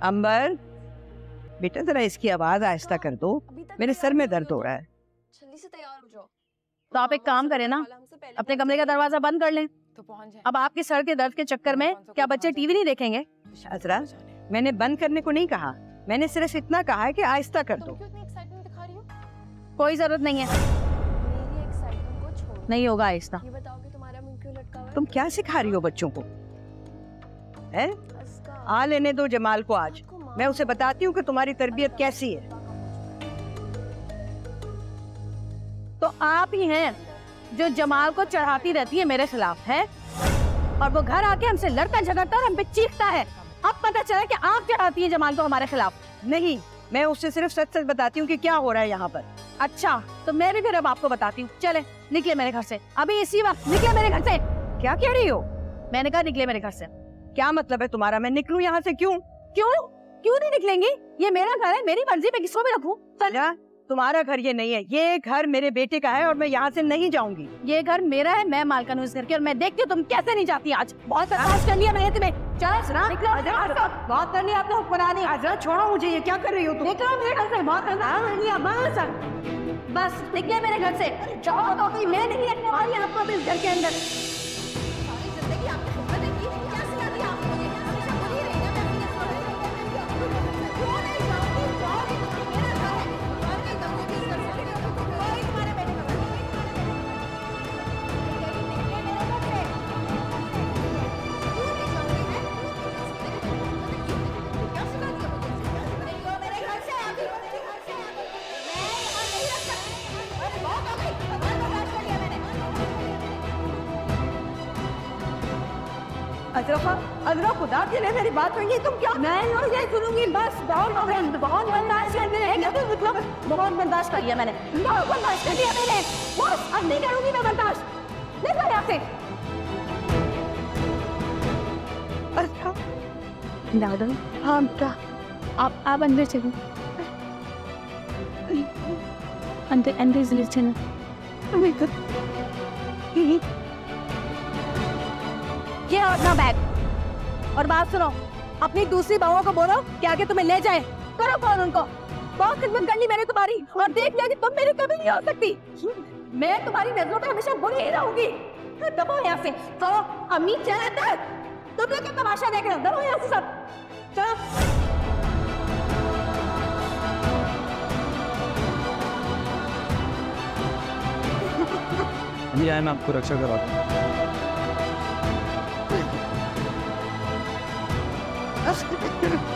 अंबर, बेटा जरा इसकी आवाज आहिस्ता कर दो, मेरे सर में दर्द हो रहा है। जल्दी से तैयार हो जाओ। तो आप एक काम करें ना, अपने कमरे का दरवाजा बंद कर लें। अब आपके सर के दर्द के चक्कर में क्या बच्चे टीवी नहीं देखेंगे? अजरा, मैंने बंद करने को नहीं कहा, मैंने सिर्फ इतना कहा है कि आहिस्ता कर दो। कोई जरूरत नहीं है, मेरी एक्साइटमेंट को छोड़ो। नहीं होगा आहिस्ता। ये बताओ कि तुम्हारा मुंह क्यों लटका हुआ है? तुम क्या सिखा रही हो बच्चों को? है? अस्का, आ लेने दो जमाल को आज, आपको माँ मैं उसे बताती हूँ कि तुम्हारी तरबियत कैसी है। तो आप ही हैं जो जमाल को चढ़ाती रहती है मेरे खिलाफ, है? और वो घर आके हमसे लड़ता झगड़ता और हम पे चीखता है। अब पता चला कि आप चढ़ाती हैं जमाल को हमारे खिलाफ। नहीं, मैं उससे सिर्फ सच सच बताती हूँ कि क्या हो रहा है यहाँ पर। अच्छा, तो मैं भी फिर अब आपको बताती हूँ। चले, निकले मेरे घर से, अभी इसी वक्त निकले मेरे घर से। क्या कह रही हो? मैंने कहा निकले मेरे घर से। क्या मतलब है तुम्हारा? मैं निकलूं यहाँ से? क्यों? क्यों क्यों नहीं निकलेंगी? ये मेरा घर है, मेरी मर्जी, मैं किसको भी रखूं। चल, तुम्हारा घर ये नहीं है, ये घर मेरे बेटे का है और मैं यहाँ से नहीं जाऊंगी। ये घर मेरा है, मैं मालकिन हूँ इस घर की, और मैं देखती हूँ तुम कैसे नहीं जाती। आज बहुत बर्दाश्त कर लिया मैंने तुम्हें। चलो निकलो, बहुत कर लिया आपने हुक्मरानी। आजरा छोड़ो मुझे, ये क्या कर रही हो तुम? निकलो मेरे घर से, बहुत कर लिया बस निकले मेरे घर से। जाओ तो कोई, मैं नहीं रखने वाली आपको इस घर के अंदर। सारी जिंदगी आपकी खबर देखी, क्या सिखा दिया आपको? ये हमेशा बुरी रही ना, मैं अपनी क्यों नहीं जाऊंगी? जाओगी तो मेरा घर है, और नहीं जाऊंगी इस घर से। कोई तुम्हारे बेटे का घर नहीं। निकले मेरे घर से। क्यों नहीं जाऊंगी मैं? क्या सिखा दिया मुझे? निकलो मेरे घर से, अभी मेरे घर से। मैं यहाँ नहीं रह सकती। अरे बहुत हो गई, बहुत बर्दाश्त कर लिया मैंने। अजरा खुदा के लिए मेरी बात सुनिए। तुम क्या? मैं नहीं सुनूंगी, बस बहुत हो गया, बहुत बर्दाश्त कर लिया। मतलब बहुत बर्दाश्त कर लिया मैंने, बहुत बर्दाश्त कर लिया मैंने। बस अब नहीं करूंगी मैं बर्दाश्त। निकलो यहाँ से। अजरा, दादा, हाँ बेटा, आप अंदर चलो, अंदर चलो। ये अपना बैग, और बात सुनो, अपनी दूसरी बहुओं को बोलो कि आगे तुम्हें ले जाए। करो फोन उनको। बहुत खिदमत कर ली मैंने तुम्हारी, और देख लिया कि तुम मेरी कभी नहीं हो सकती। मैं तुम्हारी नजरों में हमेशा बुरी ही रहूंगी। दबो यहाँ से। तो अम्मी चल अंदर, तुम लोग क्या तमाशा देख रहे हो? दबो यहाँ से सब, चलो। अभी आए, मैं आपको रक्षा करवाता हूँ। अजरा